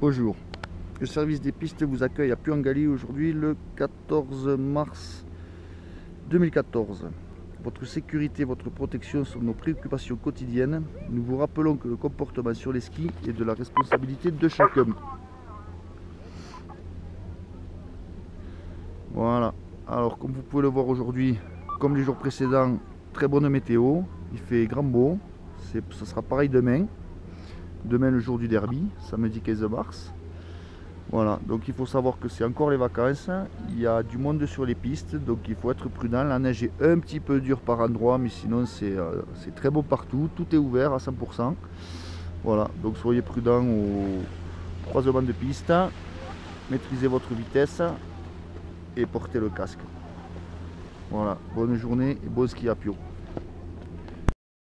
Bonjour, le service des pistes vous accueille à Puangali aujourd'hui le 14 mars 2014. Votre sécurité et votre protection sont nos préoccupations quotidiennes. Nous vous rappelons que le comportement sur les skis est de la responsabilité de chacun. Voilà, alors comme vous pouvez le voir aujourd'hui, comme les jours précédents, très bonne météo, il fait grand beau, ça sera pareil demain. Demain le jour du derby, samedi 15 mars. Voilà, donc il faut savoir que c'est encore les vacances, il y a du monde sur les pistes, donc il faut être prudent. La neige est un petit peu dure par endroit, mais sinon c'est très beau partout, tout est ouvert à 100%. Voilà, donc soyez prudents au croisement de piste, maîtrisez votre vitesse et portez le casque. Voilà, bonne journée et bon ski à Pio.